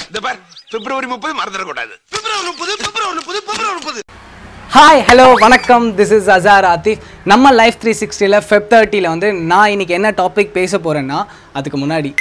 இந்த பார் February 30 மறந்துட கூடாது. February 30. ஹாய் ஹலோ வணக்கம், திஸ் இஸ் அசார் ஆத்திஃப். நம்ம லைஃப் 360ல Feb30ல வந்து நான் இன்னைக்கு என்ன டாபிக் பேச போகிறேன்னா, அதுக்கு முன்னாடி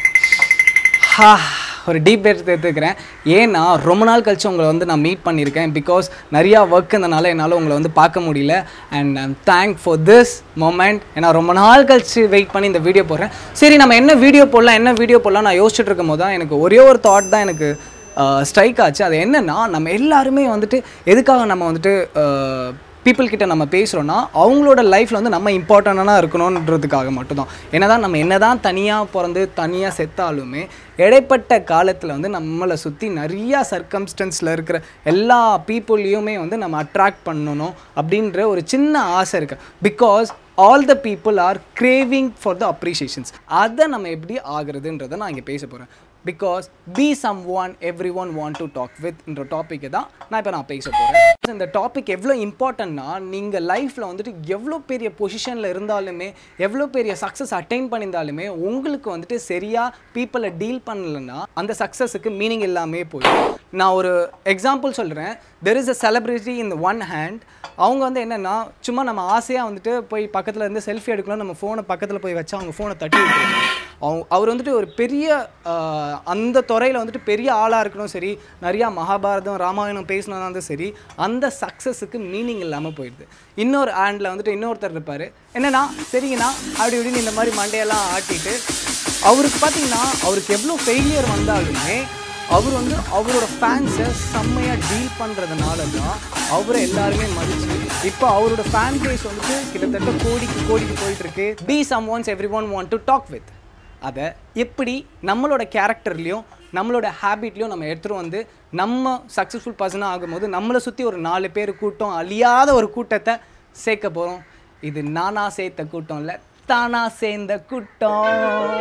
ஒரு டீப் பேட் எடுத்துக்கிறேன். ஏன்னா ரொம்ப நாள் கழிச்சு உங்களை வந்து நான் மீட் பண்ணியிருக்கேன். பிகாஸ் நிறையா ஒர்க் இருந்தனால என்னால் உங்களை வந்து பார்க்க முடியல. And I'm thank for this moment. ஏன்னா ரொம்ப நாள் கழிச்சு வெயிட் பண்ணி இந்த வீடியோ போடுறேன். சரி, நம்ம என்ன வீடியோ போடலாம் நான் யோசிச்சுட்டு இருக்கும் போது தான் எனக்கு ஒரே ஒரு தாட் தான் எனக்கு ஸ்ட்ரைக் ஆச்சு. அது என்னென்னா, நம்ம எல்லாருமே வந்துட்டு எதுக்காக நம்ம வந்துட்டு பீப்புள் கிட்ட நம்ம பேசுகிறோன்னா, அவங்களோட லைஃப்பில் வந்து நம்ம இம்பார்ட்டண்ட்டாக இருக்கணுன்றதுக்காக மட்டும்தான். நம்ம என்னதான் தனியாக பிறந்து தனியாக செத்தாலுமே இடைப்பட்ட காலத்தில் வந்து நம்மளை சுற்றி நிறையா சர்க்கம்ஸ்டன்ஸில் இருக்கிற எல்லா பீப்புளையுமே வந்து நம்ம அட்ராக்ட் பண்ணணும் அப்படின்ற ஒரு சின்ன ஆசை இருக்குது. Because all the people are craving for the appreciations. அதை நம்ம எப்படி ஆகுறதுன்றதை நான் இங்கே பேச போகிறேன். Because be someone everyone want to talk with என்ற டாப்பிக்கு தான் நான் பேச போகிறேன். இந்த டாபிக் எவ்வளோ இம்பார்ட்டன்னா, நீங்கள் லைஃப்பில் வந்துட்டு எவ்வளோ பெரிய பொசிஷனில் இருந்தாலுமே, எவ்வளோ பெரிய சக்ஸஸ் அட்டைன் பண்ணியிருந்தாலுமே, உங்களுக்கு வந்துட்டு சரியாக பீப்புளை டீல் பண்ணலைன்னா அந்த சக்ஸஸுக்கு மீனிங் இல்லாமே போயிடும். நான் ஒரு எக்ஸாம்பிள் சொல்கிறேன். There is a celebrity in one hand. அவங்க வந்து என்னென்னா, சும்மா நம்ம ஆசையாக வந்துட்டு போய் பக்கத்தில் இருந்து செல்ஃபி எடுக்கணும், நம்ம ஃபோனை பக்கத்தில் போய் வச்சா அவங்க ஃபோனை தட்டி விட்டுருவாங்க. அவர் வந்துட்டு ஒரு பெரிய அந்த துறையில் வந்துட்டு பெரிய ஆளாக இருக்கணும், சரி, நிறையா மகாபாரதம் ராமாயணம் பேசினாலும் சரி, அந்த சக்ஸஸுக்கு மீனிங் இல்லாமல் போயிடுது. இன்னொரு ஹேண்டில் வந்துட்டு இன்னொருத்தர் இருப்பார். என்னென்னா, சரிங்கண்ணா அப்படி இப்படின்னு இந்த மாதிரி மண்டையெல்லாம் ஆட்டிட்டு, அவருக்கு பார்த்திங்கன்னா அவருக்கு எவ்வளோ ஃபெயிலியர் வந்தாலுமே அவர் வந்து அவரோட ஃபேன்ஸை செம்மையாக டீல் பண்ணுறதுனால தான் அவரை எல்லாருமே மதிச்சு இப்போ அவரோட ஃபேன் பேஸ் வந்துட்டு கிட்டத்தட்ட கோடிக்கு போயிட்டுருக்கு. Be someone's everyone want to talk with. அதை எப்படி நம்மளோட கேரக்டர்லேயும் நம்மளோட ஹேபிட்லேயும் நம்ம எடுத்துகிட்டு வந்து நம்ம சக்ஸஸ்ஃபுல் பர்சனாக ஆகும்போது நம்மளை சுற்றி ஒரு 4 பேர் கூட்டம், அழியாத ஒரு கூட்டத்தை சேர்க்க போகிறோம். இது நானா சேர்த்த கூட்டம் இல்லை, தானா சேர்ந்த கூட்டம்.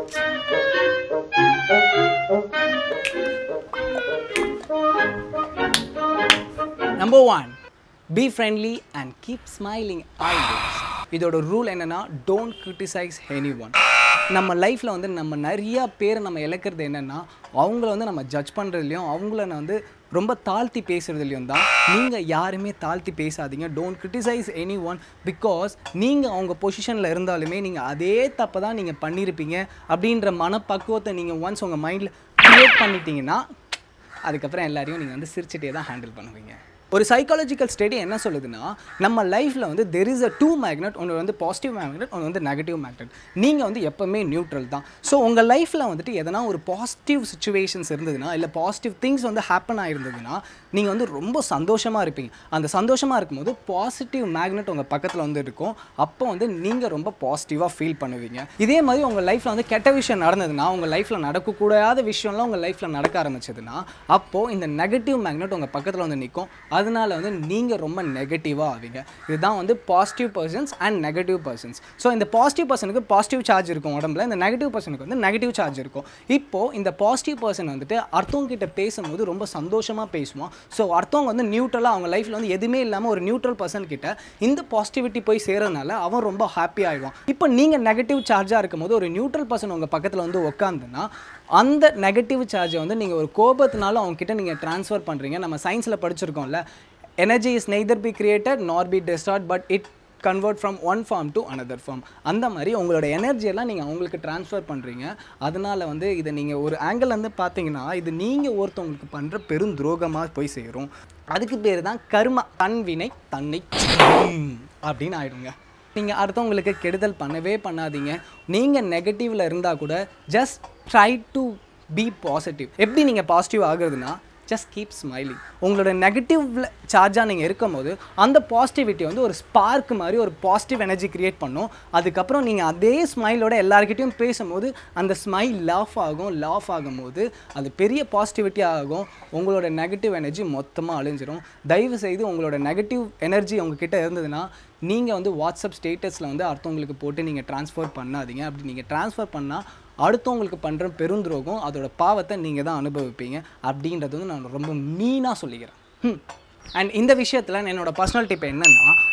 Number 1, be friendly and keep smiling always. இதோட ரூல் என்னென்னா, டோன்ட் கிரிட்டிசைஸ் anyone. நம்ம லைஃப்பில் வந்து நம்ம நிறையா பேரை நம்ம இழக்கிறது என்னென்னா, அவங்கள வந்து நம்ம ஜட்ஜ் பண்ணுறதுலையும் அவங்கள வந்து ரொம்ப தாழ்த்தி பேசுகிறதுலையும் தான். நீங்கள் யாருமே தாழ்த்தி பேசாதீங்க. Don't criticise anyone. பிகாஸ் நீங்கள் அவங்க பொசிஷனில் இருந்தாலுமே நீங்கள் அதே தப்பை தான் நீங்கள் பண்ணியிருப்பீங்க அப்படின்ற மனப்பக்குவத்தை நீங்கள் ஒன்ஸ் உங்கள் மைண்டில் க்ரியேட் பண்ணிட்டீங்கன்னா, அதுக்கப்புறம் எல்லாரையும் நீங்கள் வந்து சிரிச்சிட்டே தான் ஹேண்டில் பண்ணுவீங்க. ஒரு சைக்காலஜிக்கல் ஸ்டடி என்ன சொல்லுதுன்னா, நம்ம லைஃப்பில் வந்து தெர் இஸ் அ 2 மேக்னெட். ஒன்று வந்து பாசிட்டிவ் மேக்னெட், ஒன்று வந்து நெகட்டிவ் மேக்னெட். நீங்கள் வந்து எப்போவுமே நியூட்ரல் தான். ஸோ உங்கள் லைஃப்பில் வந்துட்டு எதனா ஒரு பாசிட்டிவ் சுச்சுவேஷன்ஸ் இருந்ததுன்னா, இல்லை பாசிட்டிவ் திங்ஸ் வந்து ஹேப்பன் ஆகிருந்ததுன்னா, நீங்கள் வந்து ரொம்ப சந்தோஷமாக இருப்பீங்க. அந்த சந்தோஷமாக இருக்கும்போது பாசிட்டிவ் மேக்னெட் உங்கள் பக்கத்தில் வந்து இருக்கும். அப்போ வந்து நீங்கள் ரொம்ப பாசிட்டிவாக ஃபீல் பண்ணுவீங்க. இதே மாதிரி உங்கள் லைஃப்பில் வந்து கெட்ட விஷயம் நடந்ததுன்னா, உங்கள் லைஃப்பில் நடக்கக்கூடாத விஷயம்லாம் உங்கள் லைஃப்பில் நடக்க ஆரம்பிச்சதுன்னா, அப்போது இந்த நெகட்டிவ் மேக்னெட் உங்கள் பக்கத்தில் வந்து நிற்கும். அதனால வந்து நீங்கள் ரொம்ப நெகட்டிவாக ஆவீங்க. இதுதான் வந்து positive persons and negative persons. So இந்த பாசிட்டிவ் பர்சனுக்கு பாசிட்டிவ் சார்ஜ் இருக்கும் உடம்புல, இந்த நெகட்டிவ் பர்சனுக்கு வந்து நெகட்டிவ் சார்ஜ் இருக்கும். இப்போது இந்த பாசிட்டிவ் பர்சன் வந்துட்டு அடுத்தவங்க கிட்ட பேசும்போது ரொம்ப சந்தோஷமாக பேசுவான். ஸோ அடுத்தவங்க வந்து நியூட்ரலாக அவங்க லைஃப்பில் வந்து எதுவுமே இல்லாமல் ஒரு நியூட்ரல் பர்சன் கிட்ட இந்த பாசிட்டிவிட்டி போய் சேரனால அவன் ரொம்ப ஹாப்பி ஆகிடுவான். இப்போ நீங்கள் நெகட்டிவ் சார்ஜாக இருக்கும்போது ஒரு நியூட்ரல் பர்சன் உங்கள் பக்கத்தில் வந்து உட்காந்துன்னா, அந்த நெகட்டிவ் சார்ஜை வந்து நீங்கள் ஒரு கோபத்தினால அவங்கக்கிட்ட நீங்கள் ட்ரான்ஸ்ஃபர் பண்ணுறீங்க. நம்ம சயின்ஸில் படிச்சிருக்கோம்ல, energy is neither be created nor be destroyed but it convert from one form to another form. அந்த மாதிரி உங்களோட எனர்ஜியெல்லாம் நீங்கள் அவங்களுக்கு ட்ரான்ஸ்ஃபர் பண்ணுறீங்க. அதனால் வந்து இதை நீங்கள் ஒரு ஆங்கிள் வந்து பார்த்தீங்கன்னா, இது நீங்கள் ஒருத்தவங்களுக்கு பண்ணுற பெரும் துரோகமாக போய் சேரும். அதுக்கு பேர் தான் கர்மா. தன்வினை தன்னை அப்படின்னு ஆகிடுங்க. நீங்கள் அடுத்தவங்களுக்கு கெடுதல் பண்ணவே பண்ணாதீங்க. நீங்கள் நெகட்டிவில் இருந்தால் கூட just try to be positive. எப்படி நீங்கள் பாசிட்டிவ் ஆகுறதுன்னா, ஜஸ்ட் கீப் ஸ்மைலிங். உங்களோட நெகட்டிவ்ல சார்ஜாக நீங்கள் இருக்கும்போது அந்த பாசிட்டிவிட்டி வந்து ஒரு ஸ்பார்க் மாதிரி ஒரு பாசிட்டிவ் எனர்ஜி க்ரியேட் பண்ணும். அதுக்கப்புறம் நீங்கள் அதே ஸ்மைலோட எல்லாருக்கிட்டையும் பேசும்போது அந்த ஸ்மைல் லாஃப் ஆகும்போது அது பெரிய பாசிட்டிவிட்டி ஆகும். உங்களோட நெகட்டிவ் எனர்ஜி மொத்தமாக அழிஞ்சிடும். தயவு செய்து உங்களோட நெகட்டிவ் எனர்ஜி உங்ககிட்ட இருந்ததுன்னா, நீங்கள் வந்து வாட்ஸ்அப் ஸ்டேட்டஸில் வந்து அடுத்தவங்களுக்கு போட்டு நீங்கள் ட்ரான்ஸ்ஃபர் பண்ணாதீங்க. அப்படி நீங்கள் ட்ரான்ஸ்ஃபர் பண்ணால் அடுத்தவங்களுக்கு பண்ணுற பெருந்துரோகம், அதோட பாவத்தை நீங்கள் தான் அனுபவிப்பீங்க. அப்படின்றது வந்து நான் ரொம்ப மீனாக சொல்லிக்கிறேன். அண்ட் இந்த விஷயத்தில் என்னோட பர்சனல் டிப் என்னென்னா,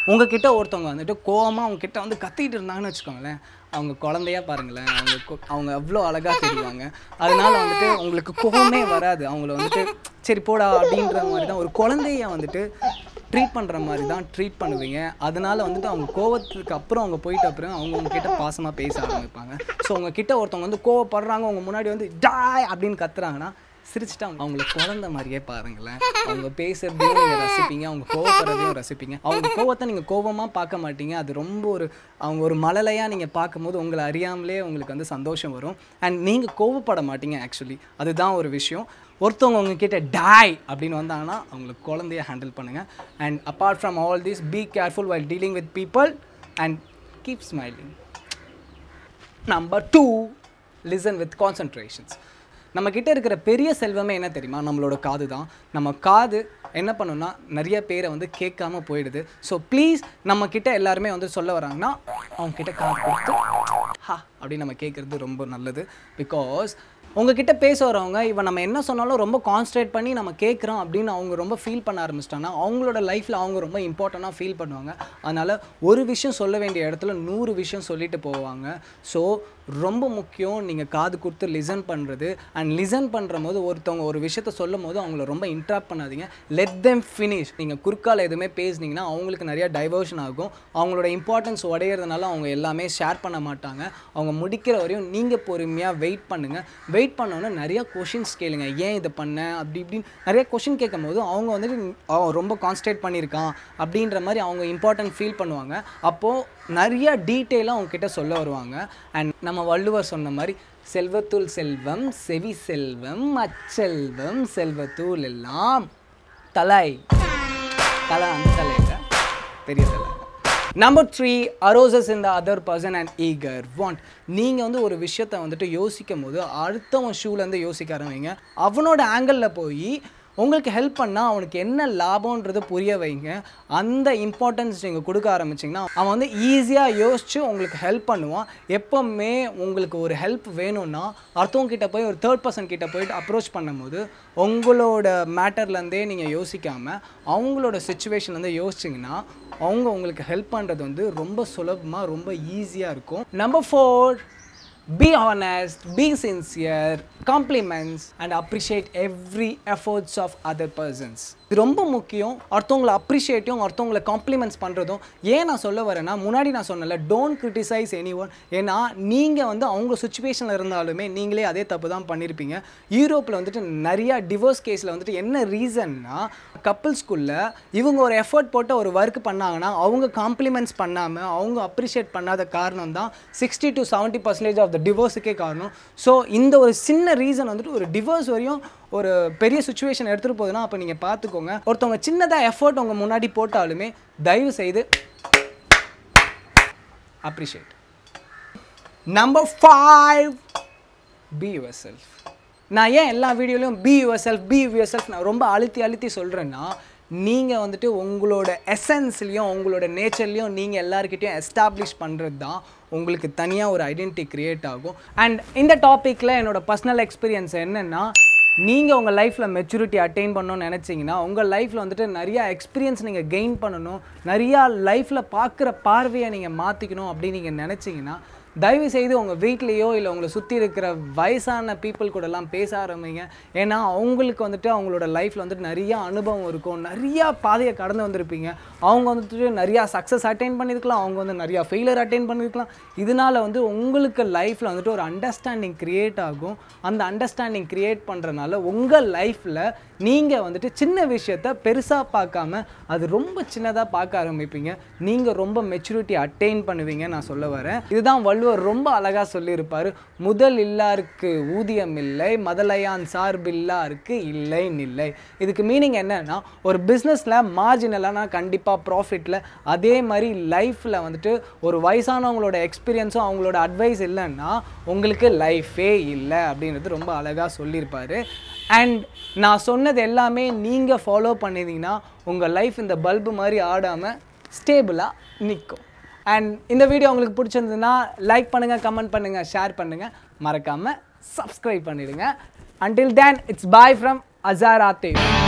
உங்ககிட்ட ஒருத்தவங்க வந்துட்டு கோவமாக அவங்கக்கிட்ட வந்து கத்திட்டு இருந்தாங்கன்னு வச்சுக்கோங்களேன், அவங்க குழந்தையா பாருங்களேன், அவங்க அவ்வளோ அழகாக தெரிவாங்க. அதனால வந்துட்டு உங்களுக்கு கோவமே வராது. அவங்கள வந்துட்டு சரி போடா அப்படின்ற மாதிரி தான் ஒரு குழந்தைய வந்துட்டு ட்ரீட் பண்ணுற மாதிரி தான் ட்ரீட் பண்ணுவீங்க. அதனால வந்துட்டு அவங்க கோவத்துக்கு அப்புறம் அவங்க போயிட்ட அப்புறம் அவங்க உங்ககிட்ட பாசமாக பேச ஆரம்பிப்பாங்க. ஸோ உங்ககிட்ட ஒருத்தவங்க வந்து கோவப்படுறாங்க, அவங்க முன்னாடி வந்து டாய் அப்படின்னு கத்துறாங்கன்னா சிரிச்சுட்டு அவங்கள குழந்தை மாதிரியே பாருங்களேன். அவங்க பேசுறதையும் நீங்கள் ரசிப்பீங்க, அவங்க கோவப்படுறதையும் ரசிப்பீங்க. அவங்க கோவத்தை நீங்கள் கோபமாக பார்க்க மாட்டீங்க. அது ரொம்ப அவங்க ஒரு மழலையாக நீங்கள் பார்க்கும்போது உங்களை அறியாமலே உங்களுக்கு வந்து சந்தோஷம் வரும். அண்ட் நீங்கள் கோவப்பட மாட்டீங்க ஆக்சுவலி. அதுதான் ஒரு விஷயம். ஒருத்தவங்க உங்ககிட்ட டாய் அப்படின்னு வந்தாங்கன்னா அவங்களுக்கு குழந்தைய ஹேண்டில் பண்ணுங்கள். And apart from all this, be careful while dealing with people and keep smiling. Number 2, listen with concentrations. நம்மக்கிட்ட இருக்கிற பெரிய செல்வமே என்ன தெரியுமா? நம்மளோட காது தான். நம்ம காது என்ன பண்ணுன்னா நிறைய பேரை வந்து கேட்காம போயிடுது. ஸோ ப்ளீஸ் நம்மக்கிட்ட எல்லாருமே வந்து சொல்ல வராங்கன்னா அவங்கக்கிட்ட காது கொடுத்து அப்படின்னு நம்ம கேட்குறது ரொம்ப நல்லது. பிகாஸ் உங்ககிட்ட பேச வரவங்க இவன் நம்ம என்ன சொன்னாலும் ரொம்ப கான்சன்ட்ரேட் பண்ணி நம்ம கேட்குறோம் அப்படின்னு அவங்க ரொம்ப ஃபீல் பண்ண ஆரம்பிச்சிட்டாங்கன்னா அவங்களோட லைஃப்பில் அவங்க ரொம்ப இம்பார்ட்டண்ட்டாக ஃபீல் பண்ணுவாங்க. அதனால் ஒரு விஷயம் சொல்ல வேண்டிய இடத்துல 100 விஷயம் சொல்லிட்டு போவாங்க. ஸோ ரொம்ப முக்கியம் நீங்கள் காது கொடுத்து லிசன் பண்ணுறது. அண்ட் லிசன் பண்ணுற போது ஒருத்தவங்க ஒரு விஷயத்த சொல்லும் போது அவங்கள ரொம்ப இன்ட்ராக்ட் பண்ணாதீங்க. Let them finish. நீங்கள் குறுக்கால எதுவுமே பேசுனீங்கன்னா அவங்களுக்கு நிறையா டைவர்ஷன் ஆகும். அவங்களோட இம்பார்ட்டன்ஸ் உடையிறதுனால அவங்க எல்லாமே ஷேர் பண்ண மாட்டாங்க. அவங்க முடிக்கிற வரையும் நீங்கள் பொறுமையாக வெயிட் பண்ணுங்கள். வெயிட் பண்ணோன்னா நிறையா கொஷின்ஸ் கேளுங்க. ஏன் இதை பண்ணேன் அப்படி இப்படின்னு நிறைய கொஷின் கேட்கும் போது அவங்க வந்துட்டு ரொம்ப கான்சன்ட்ரேட் பண்ணியிருக்கான் அப்படின்ற மாதிரி அவங்க இம்பார்ட்டன்ட் ஃபீல் பண்ணுவாங்க. அப்போது நிறையா டீட்டெயிலாக அவங்கக்கிட்ட சொல்ல வருவாங்க. அண்ட் நம்ம வள்ளுவர் சொன்ன மாதிரி செல்வத்துள் செல்வம் செவி செல்வம் அச்செல்வம் செல்வத்துள் எல்லாம் தலை அந்த தலையில் பெரிய தலை. Number 3, arouses in the other person and eager want. நீங்கள் வந்து ஒரு விஷயத்தை வந்துட்டு யோசிக்கும் போது அடுத்தவன் ஷூலேருந்து யோசிக்க ஆரம்பிங்க. அவனோட ஆங்கிளில் போய் உங்களுக்கு ஹெல்ப் பண்ணால் அவனுக்கு என்ன லாபம்ன்றதை புரிய வைங்க. அந்த இம்பார்ட்டன்ஸ் நீங்கள் கொடுக்க ஆரம்பிச்சிங்கன்னா அவன் வந்து ஈஸியாக யோசித்து உங்களுக்கு ஹெல்ப் பண்ணுவான். எப்போவுமே உங்களுக்கு ஒரு ஹெல்ப் வேணும்னா அடுத்தவங்க கிட்ட போய் ஒரு 3rd person கிட்ட போயிட்டு அப்ரோச் பண்ணும்போது உங்களோட மேட்டர்லேருந்தே நீங்கள் யோசிக்காமல் அவங்களோட சுச்சுவேஷன்லேருந்து யோசிச்சிங்கன்னா அவங்க உங்களுக்கு ஹெல்ப் பண்ணுறது வந்து ரொம்ப சுலபமாக ரொம்ப ஈஸியாக இருக்கும். Number 4, be honest, be sincere, compliments and appreciate every efforts of other persons. இது ரொம்ப முக்கியம். அடுத்தவங்களை அப்ரிஷியேட்டும் அடுத்தவங்களை காம்ப்ளிமெண்ட்ஸ் பண்ணுறதும். ஏன் நான் சொல்ல வரேன்னா முன்னாடி நான் சொன்னல டோன்ட் கிரிட்டிசைஸ் எனி ஒன். ஏன்னா நீங்கள் வந்து அவங்க சுச்சுவேஷனில் இருந்தாலுமே நீங்களே அதே தப்பு தான் பண்ணியிருப்பீங்க. யூரோப்பில் வந்துட்டு நிறையா டிவோர்ஸ் கேஸில் வந்துட்டு என்ன ரீசன்னா கப்புள்ஸ்குள்ளே இவங்க ஒரு எஃபர்ட் போட்டு ஒரு ஒர்க் பண்ணாங்கன்னா அவங்க காம்ப்ளிமெண்ட்ஸ் பண்ணாமல் அவங்க அப்ரிஷியேட் பண்ணாத காரணம் தான் 60 to 70% ஆஃப் த டிவோர்ஸுக்கே காரணம். ஸோ இந்த ஒரு சின்ன ரீசன் வந்துட்டு ஒரு டிவோர்ஸ் வரையும் ஒரு பெரிய சுச்சுவேஷன் எடுத்துகிட்டு போகுதுன்னா அப்போ நீங்கள் பார்த்துக்கோங்க. ஒருத்தவங்க சின்னதாக எஃபர்ட் உங்கள் முன்னாடி போட்டாலுமே தயவு செய்து அப்ரிஷியேட். Number 5, be yourself. நான் ஏன் எல்லா வீடியோலையும் be yourself நான் ரொம்ப அழுத்தி சொல்கிறேன்னா நீங்கள் வந்துட்டு உங்களோட எசன்ஸ்லேயும் உங்களோட நேச்சர்லேயும் நீங்கள் எல்லாருக்கிட்டையும் எஸ்டாப்ளிஷ் பண்ணுறது தான் உங்களுக்கு தனியாக ஒரு ஐடென்டிட்டி க்ரியேட் ஆகும். அண்ட் இந்த டாப்பிக்கில் என்னோடய பர்சனல் எக்ஸ்பீரியன்ஸ் என்னென்னா நீங்கள் உங்கள் லைஃப்பில் மெச்சூரிட்டி அட்டைன் பண்ணணும்னு நினச்சிங்கன்னா உங்கள் லைஃப்பில் வந்துட்டு நிறையா எக்ஸ்பீரியன்ஸ் நீங்கள் கெயின் பண்ணணும், நிறையா லைஃப்பில் பார்க்குற பார்வையை நீங்கள் மாற்றிக்கணும் அப்படின்னு நீங்கள் நினச்சிங்கன்னா தயவு செய்து உங்கள் வீட்லேயோ இல்லை உங்களை சுற்றி இருக்கிற வயசான பீப்புள் கூடலாம் பேச ஆரம்பிங்க. ஏன்னா அவங்களுக்கு வந்துட்டு அவங்களோட லைஃப்பில் வந்துட்டு நிறையா அனுபவம் இருக்கும், நிறையா பாதையை கடந்து வந்திருப்பீங்க. அவங்க வந்துட்டு நிறையா சக்ஸஸ் அட்டைன் பண்ணியிருக்கலாம், அவங்க வந்து நிறையா ஃபெயிலியர் அட்டைன் பண்ணியிருக்கலாம். இதனால் வந்து உங்களுக்கு லைஃப்பில் வந்துட்டு ஒரு அண்டர்ஸ்டாண்டிங் க்ரியேட் ஆகும். அந்த அண்டர்ஸ்டாண்டிங் க்ரியேட் பண்ணுறதுனால உங்கள் லைஃப்பில் நீங்கள் வந்துட்டு சின்ன விஷயத்தை பெருசாக பார்க்காம அது ரொம்ப சின்னதாக பார்க்க ஆரம்பிப்பீங்க. நீங்கள் ரொம்ப மெச்சூரிட்டி அட்டைன் பண்ணுவீங்க நான் சொல்ல வரேன். இதுதான் வள்ளுவர் ரொம்ப அழகாக சொல்லியிருப்பார். முதல் இல்லாருக்கு ஊதியம் இல்லை, முதலையான் சார்பில்லாருக்கு இல்லை நில்லை. இதுக்கு மீனிங் என்னன்னா ஒரு பிஸ்னஸில் மார்ஜினலானா கண்டிப்பாக ப்ராஃபிட்டில், அதே மாதிரி லைஃப்பில் வந்துட்டு ஒரு வயசானவங்களோட எக்ஸ்பீரியன்ஸும் அவங்களோட அட்வைஸ் இல்லைன்னா உங்களுக்கு லைஃபே இல்லை அப்படின்றது ரொம்ப அழகாக சொல்லியிருப்பார். அண்ட் நான் சொன்னது எல்லாமே நீங்கள் ஃபாலோ பண்ணியிருந்தீங்கன்னா உங்கள் லைஃப் இந்த பல்பு மாதிரி ஆடாமல் ஸ்டேபிளாக நிற்கும். அண்ட் இந்த வீடியோ உங்களுக்கு பிடிச்சிருந்ததுன்னா லைக் பண்ணுங்கள், கமெண்ட் பண்ணுங்கள், ஷேர் பண்ணுங்கள், மறக்காமல் சப்ஸ்கிரைப் பண்ணிவிடுங்க. Until then, it's bye from Azarate.